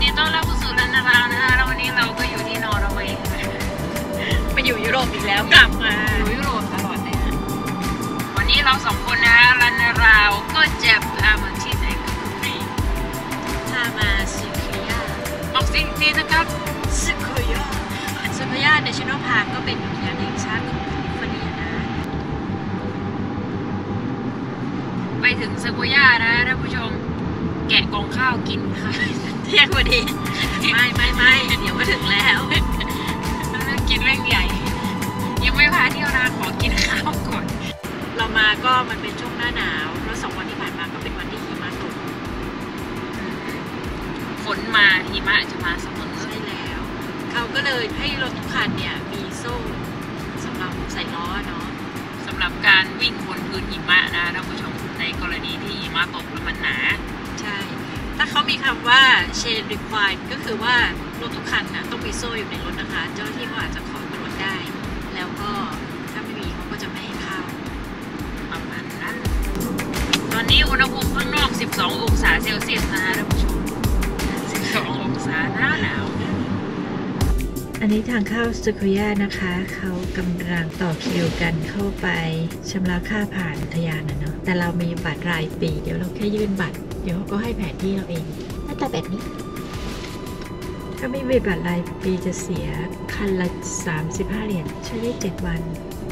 ต้อนรับเข้าสู่ร้านนารานะคะแล้ววันนี้เราก็อยู่ที่นอร์เวย์ไปอยู่ยุโรปอีกแล้วกลับมาอยู่ยุโรปตลอดเลยนะวันนี้เราสองคนนะร้านนาราก็จะพามาที่ไหนกันพี่พามาซิคยาบอกสิ่งที่นะครับซิคยาNational Park ก็เป็นอุทยานแห่งชาติของแคลิฟอร์เนียนะไปถึงซากุย่านะท่านผู้ชมแกะกองข้าวกินค่ะเที่ยงพอดีไม่เดี๋ยวก็ถึงแล้วกินเรื่องใหญ่ยังไม่พาเที่ยวนะขอกินข้าวก่อนเรามาก็มันเป็นช่วงหน้าหนาวแล้ว2 วันที่ผ่านมาก็เป็นวันที่หิมะตกฝนมาหิมะจะมาเสมอใช่แล้วเขาก็เลยให้รถทุกคันเนี่ยมีโซ่สำหรับใส่ล้อเนาะสำหรับการวิ่งบนพื้นหิมะนะท่านผู้ชมในกรณีที่หิมะตกแล้วมันหนาใช่ถ้าเขามีคำว่า chain required ก็คือว่ารถทุกคันนะต้องมีโซ่อยู่ในรถนะคะเจ้าหน้าที่เขาอาจจะขอตรวจได้แล้วก็ถ้าไม่มีเขาก็จะไม่ให้เข้าประมาณนั้นตอนนี้อุณหภูมิข้างนอก12 องศาเซลเซียสนะท่านผู้ชม12 องศาหนาวอันนี้ทางเข้าซิคยานะคะเขากำลังต่อคิวกันเข้าไปชำระค่าผ่านอุทยานนะเนาะแต่เรามีบัตรรายปีเดี๋ยวเราแค่ยื่นบัตรเดี๋ยวเขาก็ให้แผนที่เราเองหน้าตาแบบนี้ถ้าไม่มีบัตรรายปีจะเสียคันละ35 เหรียญใช้ได้7 วัน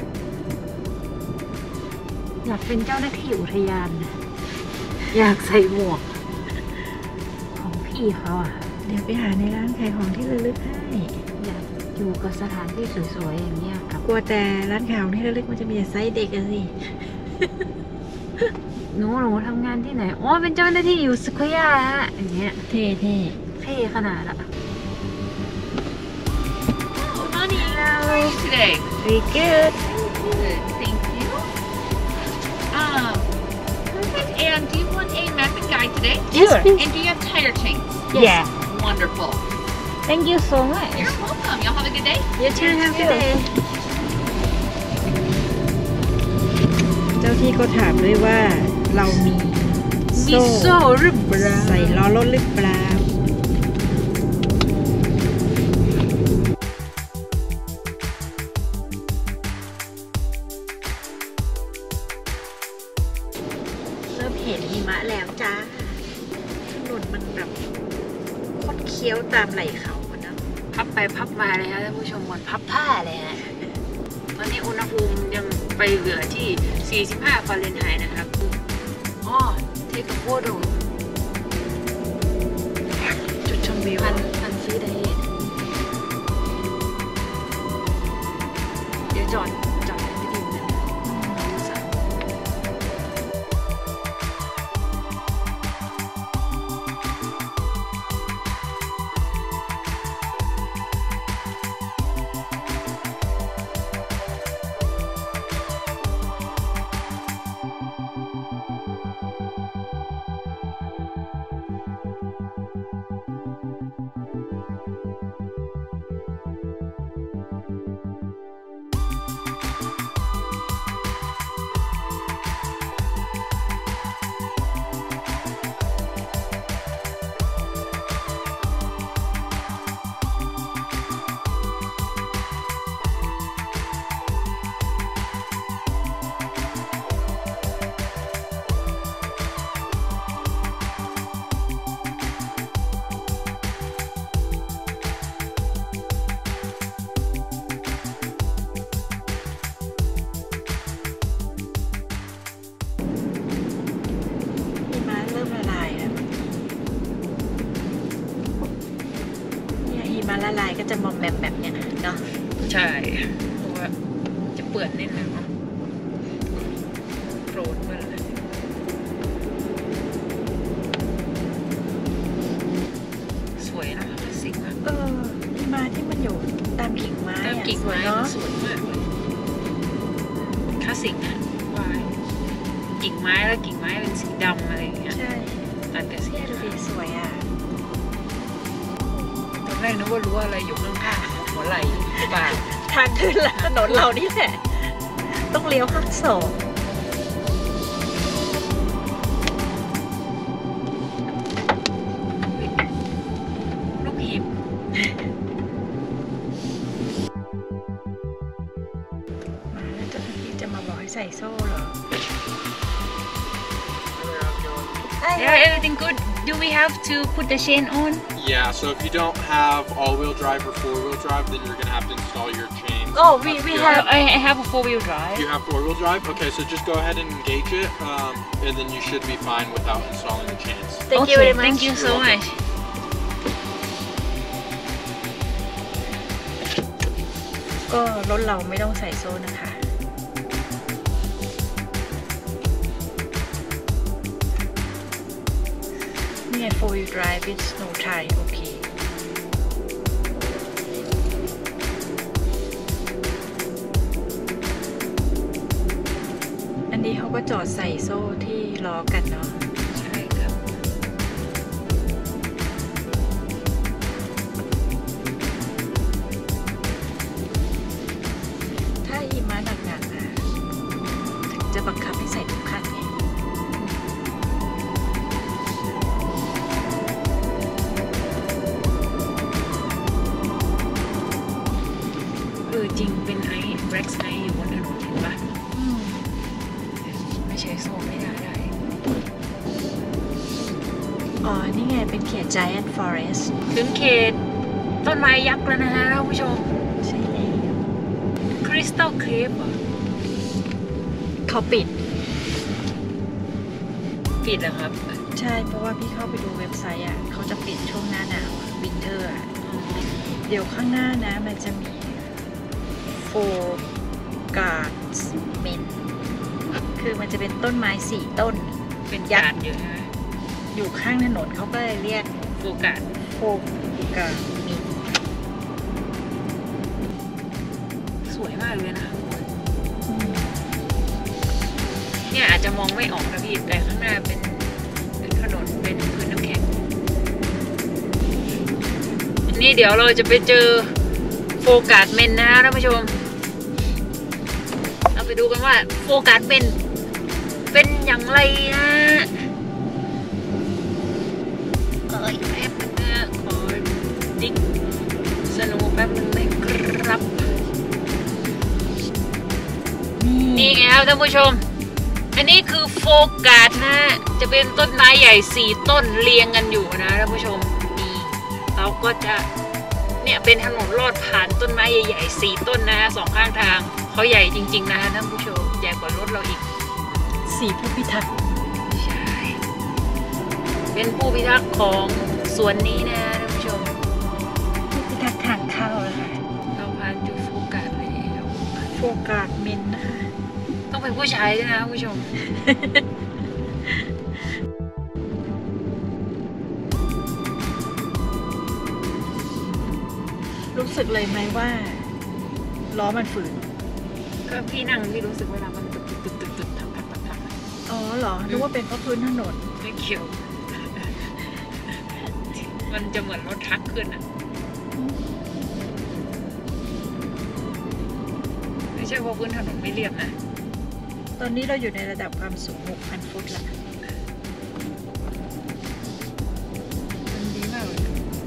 อยากเป็นเจ้าหน้าที่อุทยานอยากใส่หมวกของพี่เขาอ่ะเดี๋ยวไปหาในร้านขายของที่ระลึกให้อยากอยู่กับสถานที่สวยๆอย่างเงี้ยครับกลัวแต่ร้านขายของที่ระลึกมันจะมีแต่ไซส์เด็กอะสิหนูทำงานที่ไหนอ๋อเป็นเจ้าหน้าที่อยู่ซิคยาอย่างเงี้ยเท่ขนาดอะ Hello today very good thank you perfect and do you want a method guide today yes please and do you have tire chains yeah wonderful thank you so much you're welcome y'all have a good day you too have a good day เจ้าที่ก็ถามด้วยว่าเรามีโซ่หรือเปล่าใส่ล้อรถหรือเปล่าเริ่มเห็นหิมะแล้วจ้าถนนมันแบบคดเคี้ยวตามไหล่เขาเนาะพับไปพับมาเลยฮะท่านผู้ชมเหมือนพับผ้าเลยฮะตอนนี้อุณหภูมิยังไปเหลือที่45 ฟาเรนไฮต์นะครับอ๋อเทคโฟโต้จุดชมวิวพันฟีดเดี๋ยวจอดไม่ดีนะมาละลายก็จะมอมแมมแบบเนี้ยเนาะใช่เพราะว่าจะเปื่อนนิดนึงโปรดมาเลยสวยนะคลาสสิกมากมาที่มันอยู่ตามกิ่งไม้สวยเนาะสวยมากเลยคลาสสิกนะวายกิ่งไม้แล้วกิ่งไม้เป็นสีดำอะไรอย่างเงี้ยใช่ตัดแต่สีสวยอ่ะแรกนึกว่ารู้อะไรอยู่ข้างๆหัวไหล่หรือเปล่าทางขึ้นละถนนเรานี่แหละต้องเลี้ยวข้างสอง we have to put the chain on? Yeah, so if you don't have all-wheel drive or four-wheel drive, then you're gonna have to install your chains. Oh, we have. I have a 4-wheel drive. You have four-wheel drive? Okay, so just go ahead and engage it, and then you should be fine without installing the chains. Thank you very much. Thank you so much. ก็รถเราไม่ต้องใส่โซ่นะคะนี่ไง 4-wheel drive with no tie โอเคอันนี้เขาก็จอดใส่โซ่ที่ล้อกันเนาะใช่ครับถ้าหิมะหนักๆนะถึงจะบังคับให้ใส่ทุกคันไงจริงเป็นไอแบล็กไออยู่บนถนนเห็นปะไม่ใช่โซ่ไม่ได้อ๋อนี่ไงเป็นเขต Giant Forest ถึงเขตต้นไม้ยักษ์แล้วนะฮะท่านผู้ชมใช่แล้ว Crystal Cave เหรอเขาปิดปิดเหรอครับใช่เพราะว่าพี่เข้าไปดูเว็บไซต์อ่ะเขาจะปิดช่วงหน้าหนาววินเทอร์อ่ะเดี๋ยวข้างหน้านะมันจะมีForestmen คือมันจะเป็นต้นไม้4 ต้นเป็นยักษ์อยู่ใช่ไหมอยู่ข้างถนนเขาก็เลยเรียกโฟกัส Forestmen สวยมากเลยนะเนี่ยอาจจะมองไม่ออกนะพี่แต่ข้างหน้าเป็นถนนเป็นพื้นน้ำแข็งนี่เดี๋ยวเราจะไปเจอโฟกัสเมนนะท่านผู้ชมเราไปดูกันว่าโฟกัสเมนเป็นอย่างไรนะแป๊บนึงนะขอดิ๊กสนุกแป๊บนึงนะครับนี่ไงครับท่านผู้ชมอันนี้คือโฟกัสนะจะเป็นต้นไม้ใหญ่4 ต้นเรียงกันอยู่นะท่านผู้ชมนี่เราก็จะเนี่ยเป็นถนนลอดผ่านต้นไม้ใหญ่ๆ4 ต้นนะ2 ข้างทางเขาใหญ่จริงๆนะท่านผู้ชมใหญ่กว่ารถเราอีก 4 ผู้พิทักษ์ใช่เป็นผู้พิทักษ์ของสวนนี้นะท่านผู้ชมผู้พิทักษ์ทางเข้าแล้วค่ะเราผ่านจุดโฟกัสแล้วโฟกัสเมนนะคะต้องเป็นผู้ชายด้วยนะท่านผู้ชมรู้สึกเลยไหมว่าล้อมันฝืนก็พี่นั่งพี่รู้สึกเวลามันตึกทักอ๋อเหรอนึกว่าเป็นเพราะพื้นถนนไม่เกี่ยว มันจะเหมือนรถทรัคขึ้นอ่ะไม่ใช่เพราะพื้นถนนไม่เรียบนะตอนนี้เราอยู่ในระดับความสูง 6,000 ฟุตละมันดีมากเลย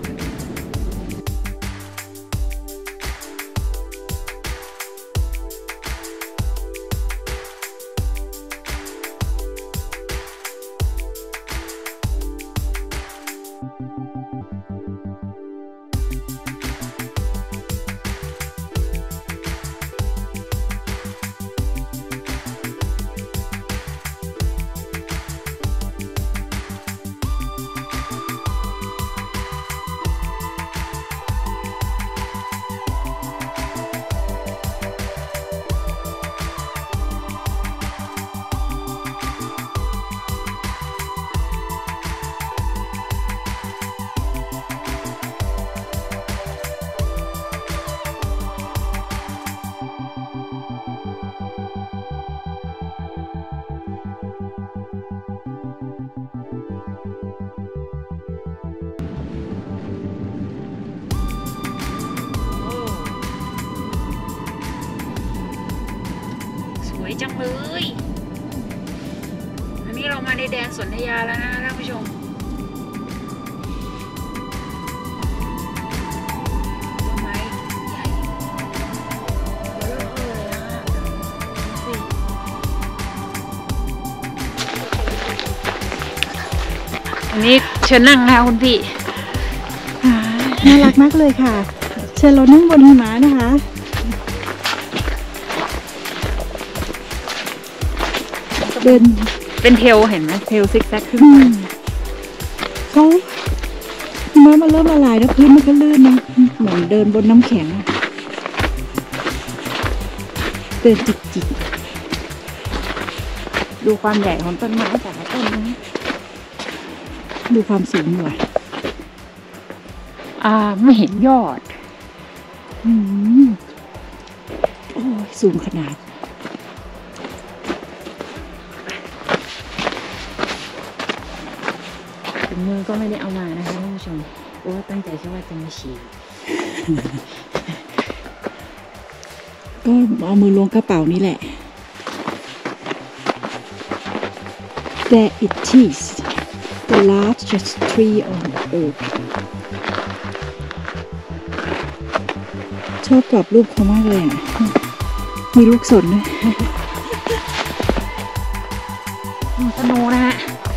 จังเลยอันนี้เรามาในแดนสนธยาแล้วนะท่านผู้ชมต้นไม้ใหญ่เยอะเลยนะอันนี้ชชิญนั่งค่ะคุณพี่น่ารักมากเลยค่ะ เชิญเรานั่งบนหิมะนะคะเดินเป็นเทลเห็นไหมเทลซิกแซกขึ้นเขาหิมะมันเริ่มละลายแล้วพื้นมันก็ลื่นนะเหมือนเดินบนน้ำแข็งอะเดินจิกดูความใหญ่ของต้นไม้แต่ละต้นนะๆดูความสูงหน่อยไม่เห็นยอดโอ้ยสูงขนาดถุงมือก็ไม่ได้เอามานะคะท่านผู้ชมเพราะว่าตั้งใจแค่ว่าจะมาฉีดก็เอามือล้วงกระเป๋านี่แหละ There it is the largest tree on earth ชอบกรอบรูปเขามากเลยอ่ะ มีลูกสนด้วยสโนว์นะฮะ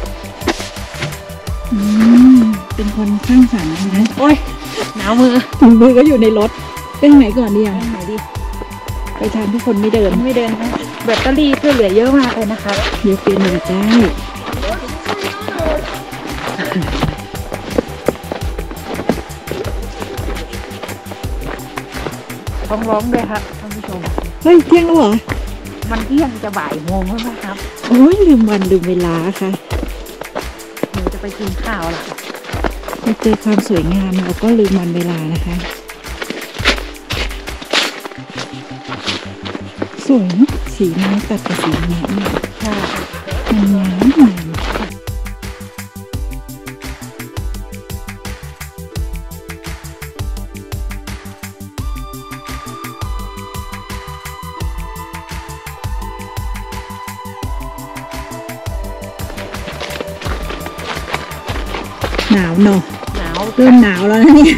เป็นคนสร้างสรรค์นะโอ้ยหนาวมือถุงมือก็อยู่ในรถไปทางไหนก่อนดีอ่ะไหนดิไปทางที่คนไม่เดินไม่เดินนะแบตเตอรี่เพื่อเหลือเยอะมากเลยนะคะเดี๋ยวเปลี่ยนหนึ่งได้ท้องร้องด้วยครับท่านผู้ชมเฮ้ยเที่ยงแล้วเหรอมันเที่ยงจะบ่ายโมงแล้วนะครับโอ้ยลืมวันลืมเวลาค่ะหนูจะไปกินข้าวล่ะไปเจอความสวยงามแล้วก็ลืมวันเวลานะคะ สวยเนอะสีไม้ตัดกับสีไม้เนี่ยค่ะมันงามงามหนาวเนอะหนาวเริ่มหนาวแล้วนะเนี่ย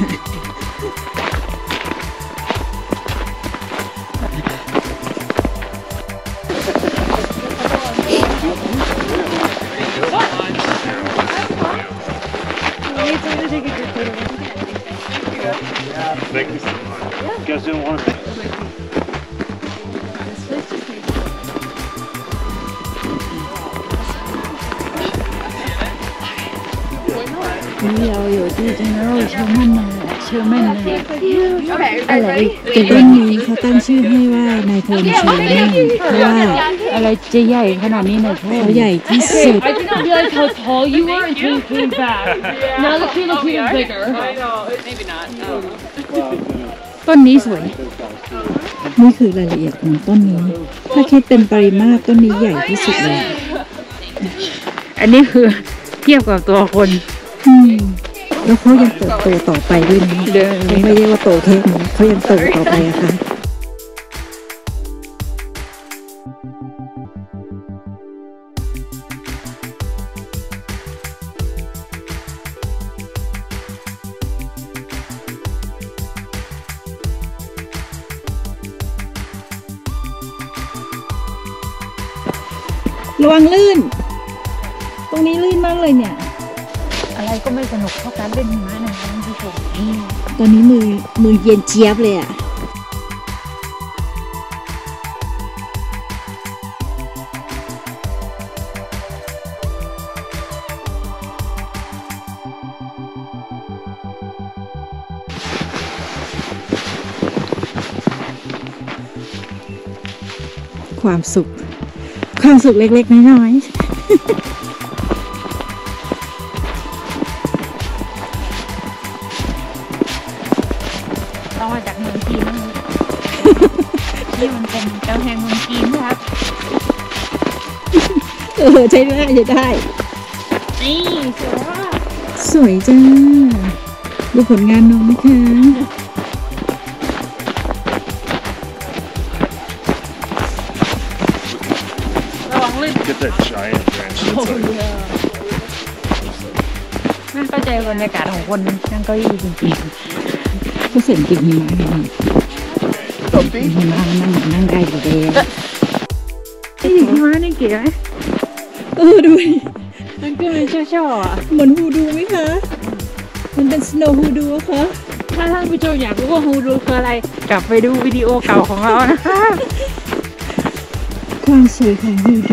Thank you so much. You guys didn't want to. นี่เราอยู่ที่ General Sherman นะอะไรแต่ต้นนี้เขาตั้งชื่อให้ว่านายพลเชอร์แมนเพราะว่าอะไรจะใหญ่ขนาดนี้เนี่ยเขาใหญ่ที่สุด I didn't realize how tall you were until you came back. Now the tree looks even bigger. ต้นนี้สวยนี่คือรายละเอียดของต้นนี้ ถ้าคิดเป็นปริมาตรต้นนี้ใหญ่ที่สุดเลยอันนี้คือเทียบกับตัวคนแล้วเขายังเติบโตต่อไปด้วยนะเขาไม่ได้ว่าโตแค่นี้เขายังโตต่อไปอะค่ะระวังลื่น ตรงนี้ลื่นมากเลยเนี่ยอะไรก็ไม่สนุกเท่าการเล่นหิมะนะคะท่านผู้ชมตอนนี้มือเย็นเจี๊ยบเลยอะความสุขเล็กๆน้อยๆต้องมาจากเมืองจีนนะคะนี่มันเป็นกำแพงเมืองจีนนะครับใช่ได้ใช่ได้นี่สวยมากสวยจ้า ดูผลงานน้องนะคะระวังลื่น Get that giant branch. That's like, ไม่เข้าใจบรรยากาศของคนนั่งเก้าอี้จริงเขาเสียงจริงหิมะเลยหิมะนั่งได้อยู่เลยๆไอ้หิมะนี่เก๋ไหมดูดิมันก็เป็นช่อๆอ่ะเหมือนฮูดูไหมคะ มันเป็น snow ฮูดูคะถ้าท่านผู้ชมอยากรู้ว่าฮูดูคืออะไร กลับไปดูวิดีโอเก่าของเรานะคะความสวยของฮูดู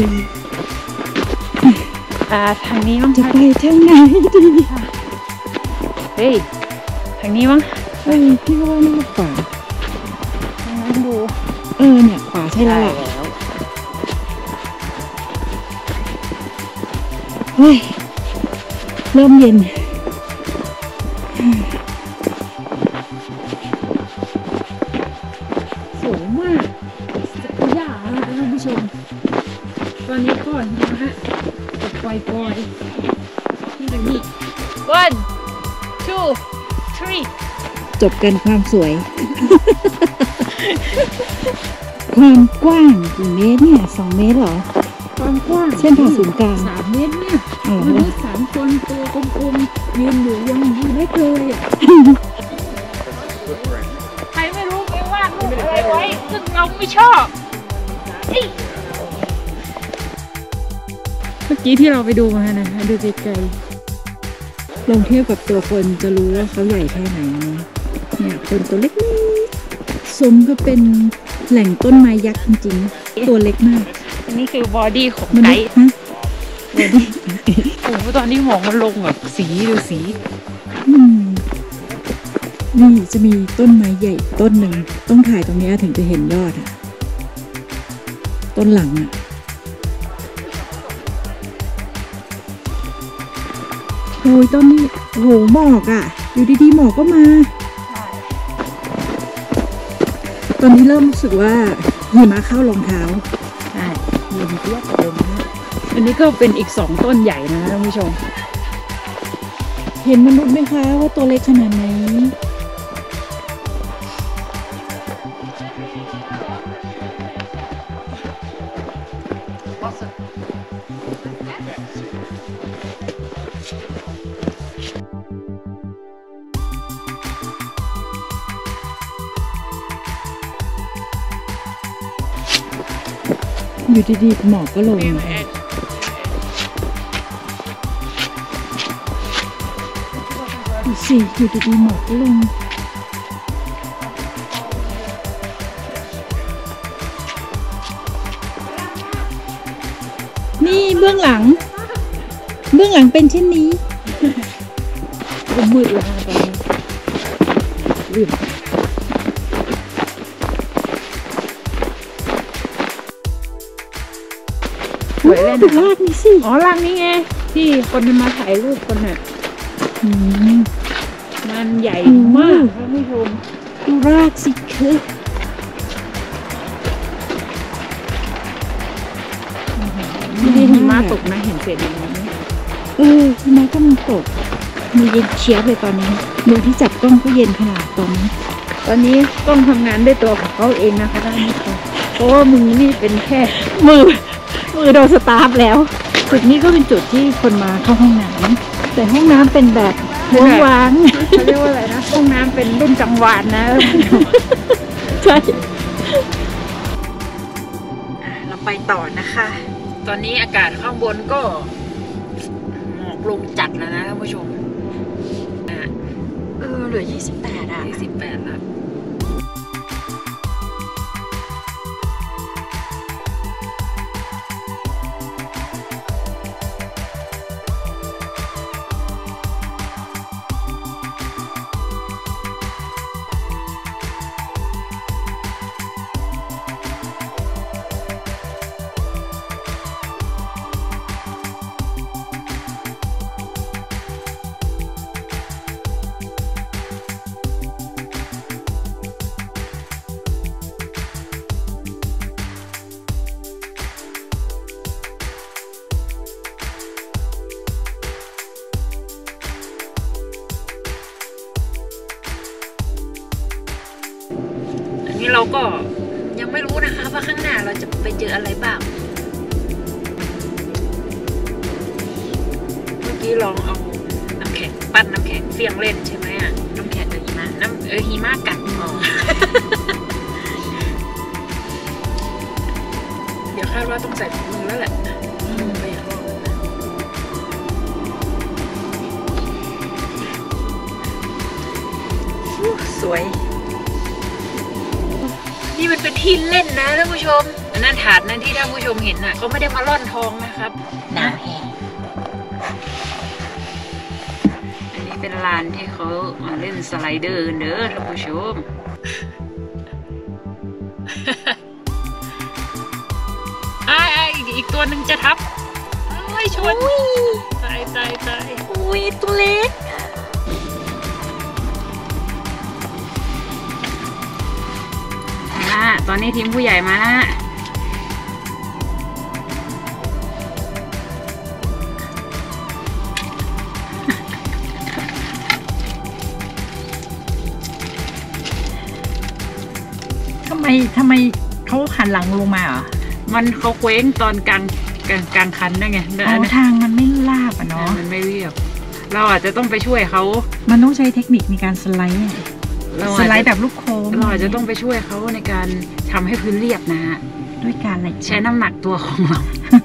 ทางนี้มั้งจะไปทางไหนดีเฮ้ยทางนี้มั้งพี่ว่าน่าขวางั้นดูเนี่ยขวาใช่แล้วล่ะเฮ้ยเริ่มเย็นสวยมากสักยาค่ะท่านผู้ชมตอนนี้ก่อนนะฮะปล่อยที่ตรงนี้ 1 2 3 จบกันความสวย ความกว้างกี่เมตรเนี่ย2 เมตรเหรอความกว้างเส้นผ่าศูนย์กลาง 3 เมตรเนี่ยอ๋อมนุษย์3 คนตัวกลมๆยืนอยู่ยังไม่เคยอ่ะ ใครไม่รู้ไปวาดรูปอะไรไว้ ซึ่งเราไม่ชอบเมื่อกี้ที่เราไปดูมานะคะดูไกลลองเทียบกับตัวคนจะรู้ว่าเขาใหญ่แค่ไหนนะเนี่ยคนตัวเล็กๆสมก็เป็นแหล่งต้นไม้ยักษ์จริงๆ ตัวเล็กมากๆอันนี้คือบอดี้ของมันไกเล็ด์กนะบอดี้โอ้โหตอนนี้หมองมันลงแบบสีดูสีนี่จะมีต้นไม้ใหญ่ต้นหนึ่งต้องถ่ายตรงนี้ถึงจะเห็นยอดอะต้นหลังอะโอ้ยต้นนี้โอ้โหหมอกอะอยู่ดีๆหมอกก็มา ตอนนี้เริ่มรู้สึกว่าหิมะเข้ารองเท้าใช่เย็นเทียบเลยนะอันนี้ก็เป็นอีก2 ต้นใหญ่นะท่านผู้ชมเห็นมนุษย์ไหมคะว่าตัวเล็กขนาดไหนอยู่ดีๆหมอกก็ลงดูสิอยู่ดีๆหมอกก็ลงนี่เบื้องหลังเป็นเช่นนี้มืดแล้วตอนนี้ลืมสวยเลยดูนะลากนี่สิอ๋อลากนี้ไงที่คนมาถ่ายรูปคนน่ะ มันใหญ่มากท่านผู้ชมดูรากสิคือที่นี่หิมะตกนะเห็นเศษหิมะไหมหิมะกำลังตกมีเย็นเชียบเลยตอนนี้มือที่จับกล้องก็เย็นขนาดตอนนี้ตอนนี้ต้องทำงานด้วยตัวของเขาเองนะคะท่านผู้ชมเพราะว่ามือนี่เป็นแค่มือโดนสตาร์ฟแล้วจุดนี้ก็เป็นจุดที่คนมาเข้าห้องน้ำแต่ห้องน้ำเป็นแบบว้างเขาเรียกว่าอะไรนะห้องน้ำเป็นรุ่นจังหวานนะๆใช่เราไปต่อนะคะตอนนี้อากาศข้างบนก็หมอกลงจัดแล้วนะท่านผู้ชมเหลือ28อ่ะ 28แล้วนี่เราก็ยังไม่รู้นะคะว่าข้างหน้าเราจะไปเจออะไรบ้างเมื่อกี้ลองเอาน้ำแข็งปั้นน้ำแข็งเฟี้ยงเล่นใช่ไหมอ่ะน้ำแข็งกับหิมะหิมะกัดเดี๋ยวคาดว่าต้องใส่ถุงมือแล้วแหละไปอย่างรอบสวยนี่มันเป็นที่เล่นนะท่านผู้ชมอันนั้นถาดนั้นที่ท่านผู้ชมเห็นน่ะเขาไม่ได้มาล่อนทองนะครับหนาวแฮงอันนี้เป็นลานที่เขาเล่นสไลเดอร์เนอะท่านผู้ชม อีกตัวหนึ่งจะทับไม่ชนตายอุ้ยตัวเล็กตอนนี้ทีมผู้ใหญ่มาแล้วทำไมเขาหันหลังลงมาเหรอมันเขาเคว้งตอนกลางคันได้ไงทางมันไม่ลาบอ่ะเนาะมันไม่เรียบเราอาจจะต้องไปช่วยเขามันต้องใช้เทคนิคในการสไลด์สไลด์แบบลูกโค้งเราอาจจะต้องไปช่วยเขาในการทำให้พื้นเรียบนะฮะด้วยการอะไรใช้น้ำหนักตัวของเรา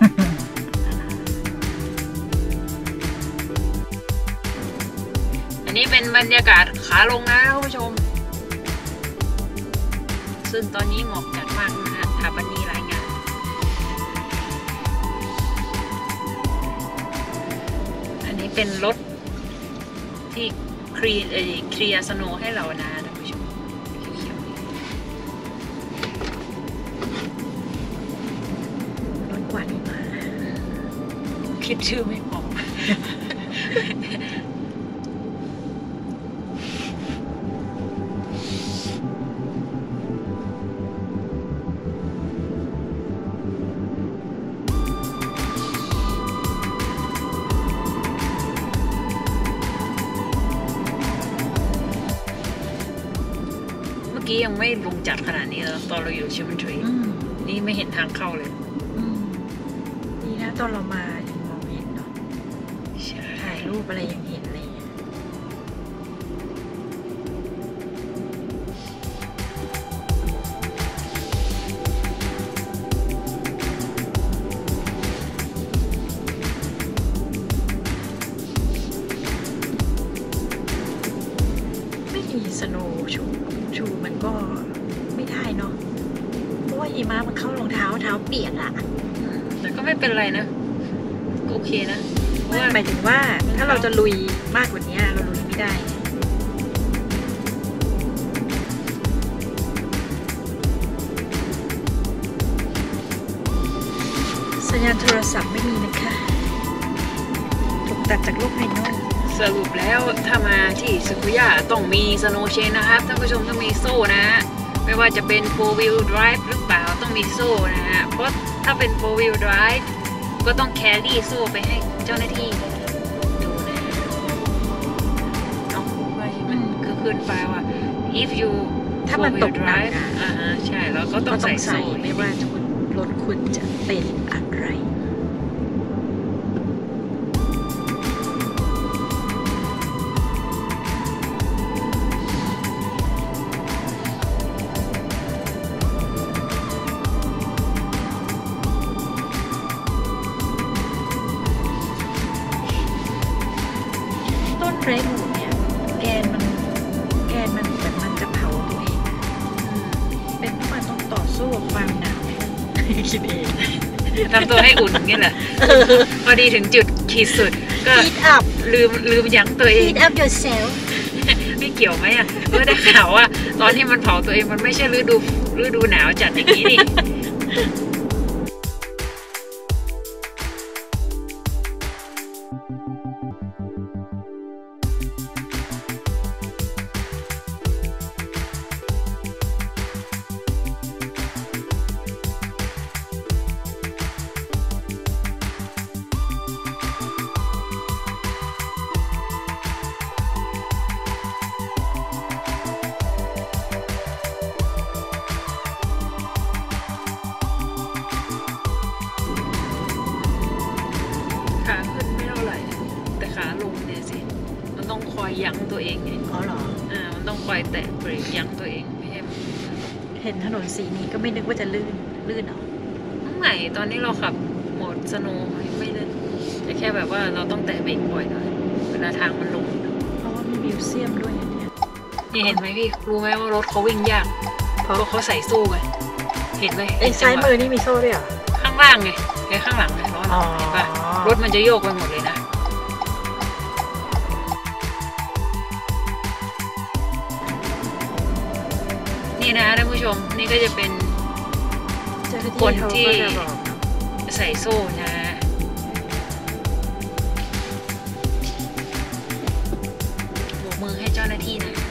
อันนี้เป็นบรรยากาศขาลงนะท่านผู้ชม ซึ่งตอนนี้หมอกจัดมากนะฮะถาปนีรายงานอันนี้เป็นรถที่เคลียร์สโนว์ให้เรานะท่านผู้ชมเขียวๆรถกวาดมาคิดชื่อไม่ออก เมื่อกี้ยังไม่ลงจัดขนาดนี้แล้วตอนเราอยู่ชิมมันทรีนี่ไม่เห็นทางเข้าเลยนี่นะตอนเรามายังมองเห็นเนาะใช่ถ่ายรูปอะไรยังเห็นเลยไม่มีสโนว์ชูมันก็ไม่ได้เนาะเพราะว่าหิมะมันเข้ารองเท้าเปียกอะแต่ก็ไม่เป็นไรนะก็โอเคนะเพราะว่าหมายถึงว่าถ้าเราจะลุยมากกว่านี้เราลุยไม่ได้สัญญาณโทรศัพท์ไม่มีนะคะถูกตัดจากโลกภายนอกสรุปแล้วถ้ามาที่สึกุย่าต้องมีสโนว์เชนนะครับท่านผู้ชมต้องมีโซ่นะฮะไม่ว่าจะเป็น 4 wheel drive หรือเปล่าต้องมีโซ่นะฮะเพราะถ้าเป็น 4 wheel drive ก็ต้องแครี่โซ่ไปให้เจ้าหน้าที่ดูนะเอาว่ามันคือขึ้นไปว่า if you ถ้ามันตกหนัก 4 wheel drive อะใช่แล้วก็ต้ก็องต้อใส่งโซ่ใส่ไม่ว่าคุณรถคุณจะเป็นอะไรต้นเรดวูดเนี่ยแกนมันแบบมันจะเผาตัวเองเป็นเพราะมันต้องต่อสู้กับความหนาวคิดเองทำตัวให้อุ่นอย่างนี้แหละพอดีถึงจุดขีดสุดก็ Heat up ลืมยั้งตัวเอง Heat up yourself ไม่เกี่ยวไหมอ่ะได้ข่าวว่าตอนที่มันเผาตัวเองมันไม่ใช่ฤดูหนาวจัดอย่างนี้นี่ ขาขึ้นไม่เท่าไหร่แต่ขาลงเนี่ยสิมันต้องคอยยั้งตัวเองไงอ๋อเหรอมันต้องคอยแตะเบรกยั้งตัวเองไม่ให้มันเห็นถนนสีนี้ก็ไม่นึกว่าจะลื่นเหรอไม่ตอนนี้เราขับโหมดสโนว์ไม่ได้แต่แค่แบบว่าเราต้องแตะเบรกบ่อยหน่อยเวลาทางมันลงเพราะว่ามีมิวเซียมด้วยอันเนี้ยจนี่เห็นไหมพี่รู้ไหมว่ารถเขาวิ่งยากเพราะเขาใส่โซ่ไงเห็นไหมไอ้ซ้ายมือนี่มีโซ่ด้วยเหรอข้างล่างไงไอ้ข้างหลังไงล้อหลังเห็นปะรถมันจะโยกไปหมดเลยนะนี่นะท่านผู้ชมนี่ก็จะเป็นคนที่ใส่โซ่นะโบกมือให้เจ้าหน้าที่นะ